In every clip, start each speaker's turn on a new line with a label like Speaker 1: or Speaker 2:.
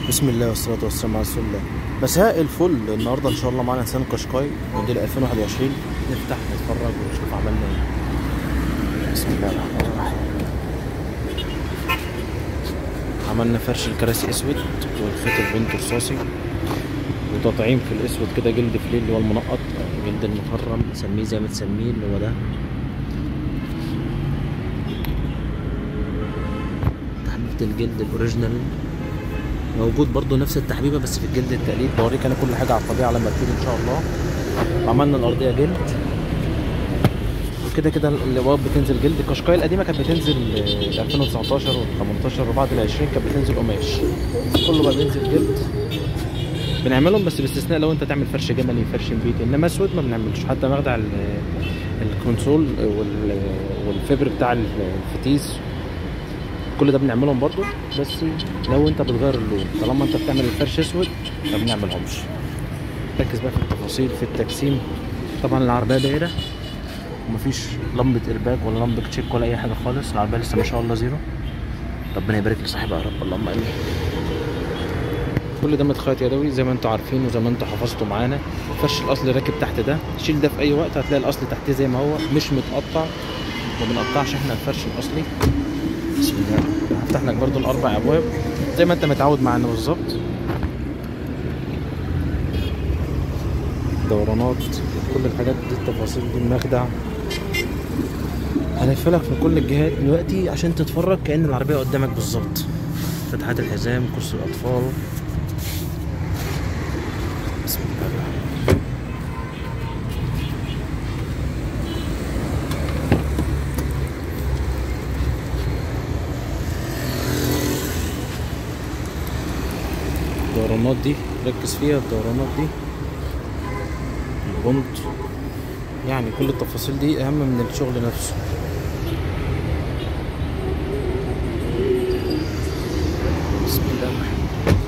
Speaker 1: بسم الله والصلاة والسلام على رسول الله. مساء الفل. النهارده ان شاء الله معانا نيسان قشقاي موديل 2021. نفتح نتفرج ونشوف عملنا ايه. بسم الله الرحمن الرحيم. عملنا فرش الكراسي اسود والخيط البنت رصاصي وتطعيم في الاسود كده، جلد فليل اللي هو المنقط، جلد المخرم سميه زي ما تسميه اللي هو ده. تحبيبة الجلد الاوريجينال موجود برضو نفس التحبيبه بس في الجلد التقليد. بوريك انا كل حاجه على الطبيعه لما تيجي ان شاء الله. عملنا الارضيه جلد وكده كده الابواب بتنزل جلد. القشقاي القديمه كانت بتنزل 2019 و18 وبعد ال 20 كانت بتنزل قماش، كله بقى بينزل جلد. بنعملهم بس باستثناء لو انت تعمل فرش جملي فرش بيتي، انما اسود ما بنعملش. حتى مخدع الكونسول والفبر بتاع الفتيس كل ده بنعملهم برضو، بس لو انت بتغير اللون. طالما انت بتعمل الفرش اسود ما بنعملهمش. ركز بقى في التفاصيل في التجسيم. طبعا العربيه دايره ومفيش لمبه ارباك ولا لمبه تشيك ولا اي حاجه خالص. العربيه لسه ما شاء الله زيرو. ربنا يبارك لصاحبها يا رب، اللهم امين. كل ده متخيط يدوي زي ما انتوا عارفين وزي ما انتوا حفظتوا معانا. الفرش الاصلي راكب تحت ده، شيل ده في اي وقت هتلاقي الاصلي تحتيه زي ما هو، مش متقطع. ما بنقطعش احنا الفرش الاصلي. بسم الله. هفتح لك برضو الاربع ابواب زي ما انت متعود معانا بالظبط. دورانات، كل الحاجات دي التفاصيل دي المخدع. هنقفلك من كل الجهات دلوقتي عشان تتفرج كأن العربية قدامك بالظبط. فتحات الحزام، كرسي الاطفال. بسم الله الرحمن الرحيم. الدورانات دي ركز فيها، الدورانات دي البنط، يعني كل التفاصيل دي اهم من الشغل نفسه. بسم الله الرحمن الرحيم.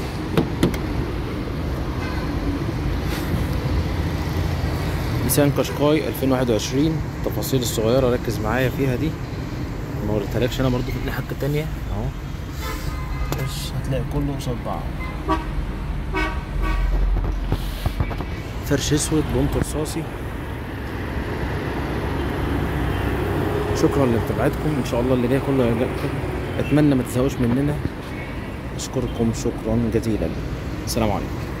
Speaker 1: نيسان قشقاي 2021. التفاصيل الصغيره ركز معايا فيها دي، ما وريتهالكش انا برضو في حاجه تانية اهو، بس هتلاقي كله قصاد بعض. فرش اسود بنط رصاصي. شكرا لمتابعتكم، ان شاء الله اللي جاي كله يعجبكم. اتمنى ما تزهقوش مننا. اشكركم شكرا جزيلا. السلام عليكم.